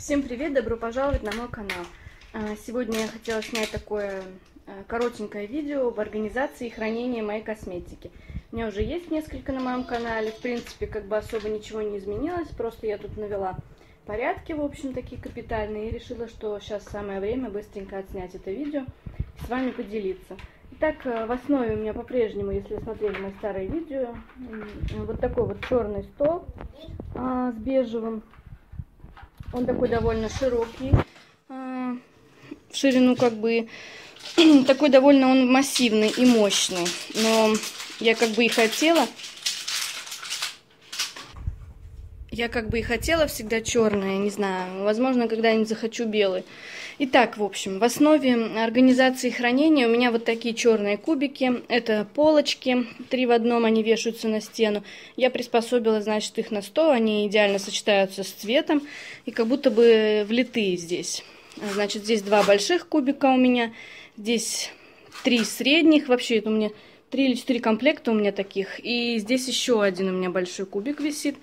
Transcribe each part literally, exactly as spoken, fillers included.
Всем привет, добро пожаловать на мой канал. Сегодня я хотела снять такое коротенькое видео об организации и хранении моей косметики. У меня уже есть несколько на моем канале, в принципе, как бы особо ничего не изменилось, просто я тут навела порядки, в общем, такие капитальные, и решила, что сейчас самое время быстренько отснять это видео и с вами поделиться. Итак, в основе у меня по-прежнему, если вы смотрели мои старые видео, вот такой вот черный стол а, с бежевым. Он такой довольно широкий, а, в ширину как бы, такой довольно он массивный и мощный. Но я как бы и хотела, я как бы и хотела всегда черное, не знаю, возможно, когда-нибудь захочу белый. Итак, в общем, в основе организации хранения у меня вот такие черные кубики. Это полочки, три в одном, они вешаются на стену. Я приспособила, значит, их на стол, они идеально сочетаются с цветом и как будто бы влитые здесь. Значит, здесь два больших кубика у меня, здесь три средних, вообще это у меня три или четыре комплекта у меня таких. И здесь еще один у меня большой кубик висит.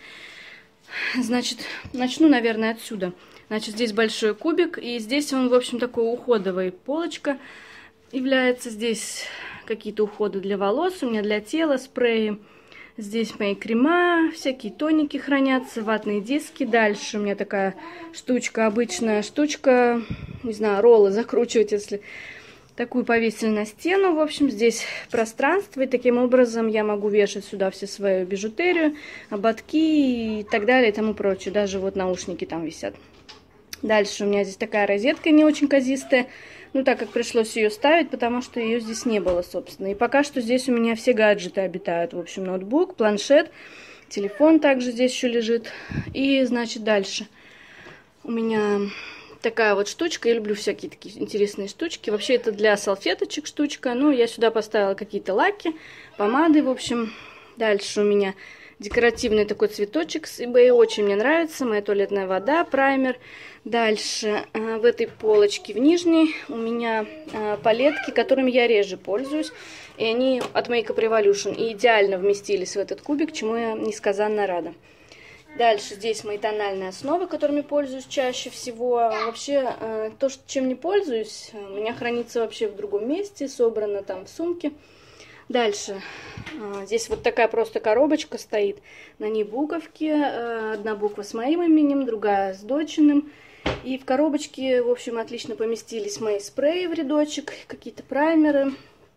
Значит, начну, наверное, отсюда. Значит, здесь большой кубик, и здесь он, в общем, такой уходовая полочка является. Здесь какие-то уходы для волос, у меня для тела, спреи. Здесь мои крема, всякие тоники хранятся, ватные диски. Дальше у меня такая штучка, обычная штучка, не знаю, роллы закручивать, если такую повесили на стену. В общем, здесь пространство, и таким образом я могу вешать сюда все свою бижутерию, ободки и так далее и тому прочее. Даже вот наушники там висят. Дальше у меня здесь такая розетка не очень казистая, ну так как пришлось ее ставить, потому что ее здесь не было, собственно. И пока что здесь у меня все гаджеты обитают, в общем, ноутбук, планшет, телефон также здесь еще лежит. И, значит, дальше у меня такая вот штучка, я люблю всякие такие интересные штучки. Вообще это для салфеточек штучка, ну я сюда поставила какие-то лаки, помады, в общем. Дальше у меня декоративный такой цветочек с eBay, очень мне нравится, моя туалетная вода, праймер. Дальше в этой полочке в нижней у меня палетки, которыми я реже пользуюсь, и они от Makeup Revolution и идеально вместились в этот кубик, чему я несказанно рада. Дальше здесь мои тональные основы, которыми пользуюсь чаще всего. Вообще, то, чем не пользуюсь, у меня хранится вообще в другом месте, собрано там в сумке. Дальше, здесь вот такая просто коробочка стоит, на ней буковки, одна буква с моим именем, другая с дочиным. И в коробочке, в общем, отлично поместились мои спреи в рядочек, какие-то праймеры.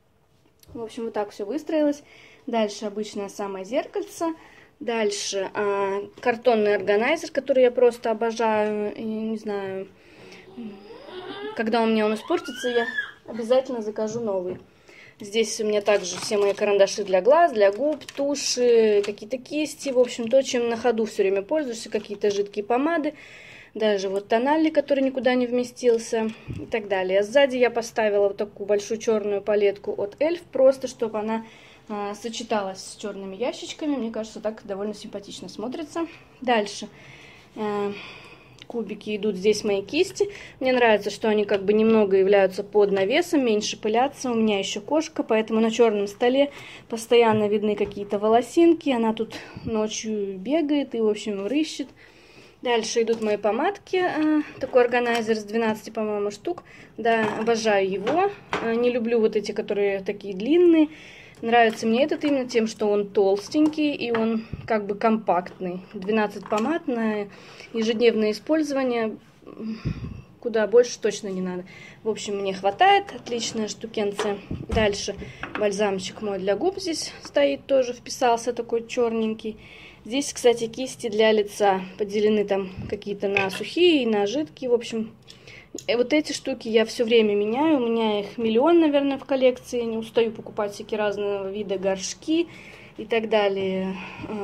В общем, вот так все выстроилось. Дальше обычное самое зеркальце. Дальше а, картонный органайзер, который я просто обожаю. И, не знаю, когда у меня он испортится, я обязательно закажу новый. Здесь у меня также все мои карандаши для глаз, для губ, туши, какие-то кисти. В общем, то, чем на ходу все время пользуешься, какие-то жидкие помады. Даже вот тональный, который никуда не вместился и так далее. Сзади я поставила вот такую большую черную палетку от эльф, просто чтобы она а, сочеталась с черными ящичками. Мне кажется, так довольно симпатично смотрится. Дальше а, кубики идут, здесь мои кисти. Мне нравится, что они как бы немного являются под навесом, меньше пылятся. У меня еще кошка, поэтому на черном столе постоянно видны какие-то волосинки. Она тут ночью бегает и, в общем, рыщет. Дальше идут мои помадки, такой органайзер с двенадцати, по-моему, штук. Да, обожаю его. Не люблю вот эти, которые такие длинные. Нравится мне этот именно тем, что он толстенький и он как бы компактный. двенадцать помад на ежедневное использование, куда больше точно не надо. В общем, мне хватает, отличная штукенция. Дальше бальзамчик мой для губ здесь стоит, тоже вписался, такой черненький. Здесь, кстати, кисти для лица поделены там какие-то на сухие и на жидкие. В общем, вот эти штуки я все время меняю. У меня их миллион, наверное, в коллекции. Не устаю покупать всякие разного вида горшки и так далее.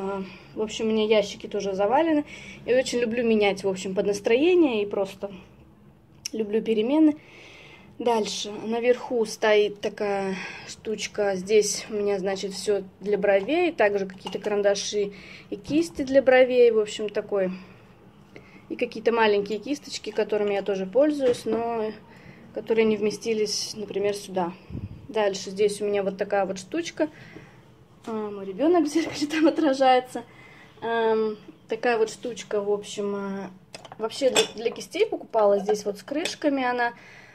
В общем, у меня ящики тоже завалены. Я очень люблю менять, в общем, под настроение и просто люблю перемены. Дальше наверху стоит такая штучка. Здесь у меня, значит, все для бровей. Также какие-то карандаши и кисти для бровей. В общем, такой. И какие-то маленькие кисточки, которыми я тоже пользуюсь, но которые не вместились, например, сюда. Дальше здесь у меня вот такая вот штучка. А, мой ребенок в зеркале там отражается. А, такая вот штучка, в общем, вообще для, для кистей покупала. Здесь вот с крышками она.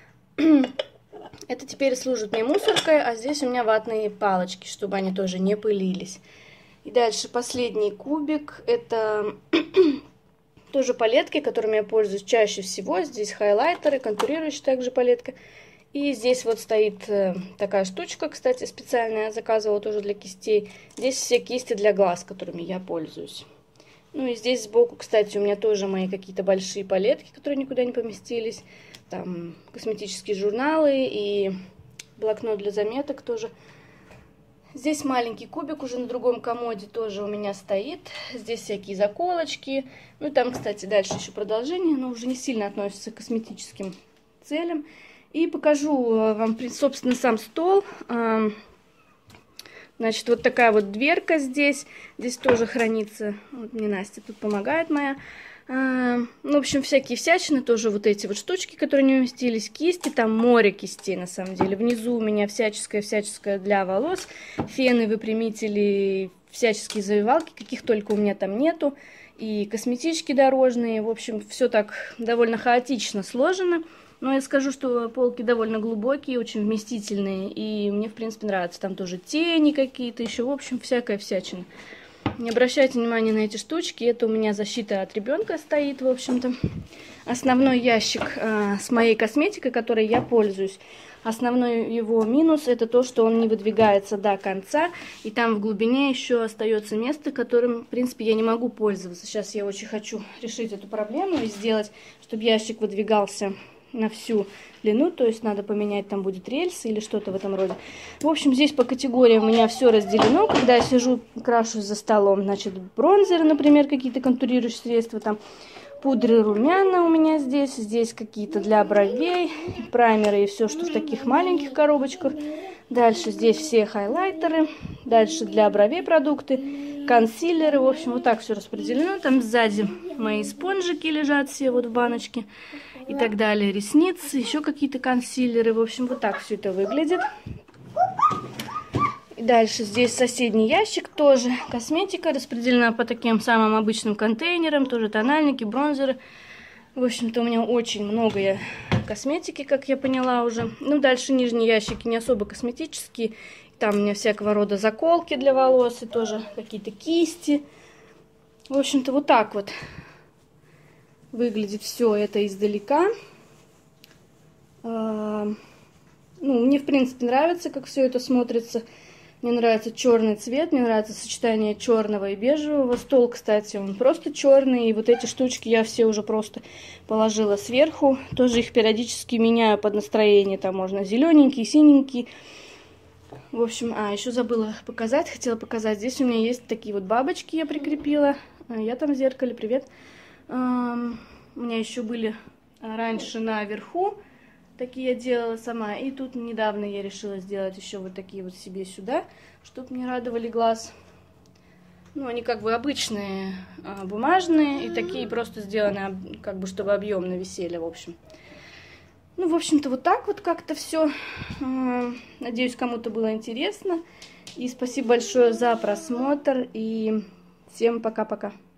Это теперь служит мне мусоркой, а здесь у меня ватные палочки, чтобы они тоже не пылились. И дальше последний кубик. Это тоже палетки, которыми я пользуюсь чаще всего. Здесь хайлайтеры, контурирующая также палетка. И здесь вот стоит такая штучка, кстати, специальная, заказывала тоже для кистей. Здесь все кисти для глаз, которыми я пользуюсь. Ну и здесь сбоку, кстати, у меня тоже мои какие-то большие палетки, которые никуда не поместились. Там косметические журналы и блокнот для заметок тоже. Здесь маленький кубик уже на другом комоде тоже у меня стоит. Здесь всякие заколочки. Ну и там, кстати, дальше еще продолжение, но уже не сильно относится к косметическим целям. И покажу вам, собственно, сам стол. Значит, вот такая вот дверка здесь. Здесь тоже хранится. Вот мне Настя тут помогает моя. Ну, в общем, всякие всячины, тоже вот эти вот штучки, которые не уместились, кисти, там море кистей, на самом деле. Внизу у меня всяческое-всяческое для волос, фены, выпрямители, всяческие завивалки, каких только у меня там нету, и косметички дорожные. В общем, все так довольно хаотично сложено. Но я скажу, что полки довольно глубокие, очень вместительные, и мне, в принципе, нравится. Там тоже тени какие-то еще, в общем, всякая всячина. Не обращайте внимания на эти штучки, это у меня защита от ребенка стоит, в общем-то. Основной ящик э, с моей косметикой, которой я пользуюсь. Основной его минус — это то, что он не выдвигается до конца, и там в глубине еще остается место, которым, в принципе, я не могу пользоваться. Сейчас я очень хочу решить эту проблему и сделать, чтобы ящик выдвигался на всю длину, то есть надо поменять, там будет рельсы или что-то в этом роде. В общем, здесь по категориям у меня все разделено. Когда я сижу, крашусь за столом, значит, бронзеры, например, какие-то контурирующие средства, там пудры, румяна у меня здесь, здесь какие-то для бровей, праймеры и все, что в таких маленьких коробочках. Дальше здесь все хайлайтеры, дальше для бровей продукты, консилеры, в общем, вот так все распределено. Там сзади мои спонжики лежат все вот в баночке. И так далее, ресницы, еще какие-то консилеры. В общем, вот так все это выглядит. И дальше здесь соседний ящик, тоже косметика, распределена по таким самым обычным контейнерам, тоже тональники, бронзеры. В общем-то, у меня очень много косметики, как я поняла уже. Ну, дальше нижние ящики не особо косметические. Там у меня всякого рода заколки для волос и тоже какие-то кисти. В общем-то, вот так вот выглядит все это издалека. Ну, мне, в принципе, нравится, как все это смотрится. Мне нравится черный цвет, мне нравится сочетание черного и бежевого. Стол, кстати, он просто черный. И вот эти штучки я все уже просто положила сверху. Тоже их периодически меняю под настроение. Там можно зелененький, синенький. В общем, а, еще забыла показать, хотела показать. Здесь у меня есть такие вот бабочки, я прикрепила. Я там в зеркале, привет. У меня еще были раньше наверху, такие я делала сама. И тут недавно я решила сделать еще вот такие вот себе сюда, чтобы мне радовали глаз. Ну, они как бы обычные, бумажные, и такие просто сделаны, как бы, чтобы объемно висели, в общем. Ну, в общем-то, вот так вот как-то все. Надеюсь, кому-то было интересно. И спасибо большое за просмотр. И всем пока-пока.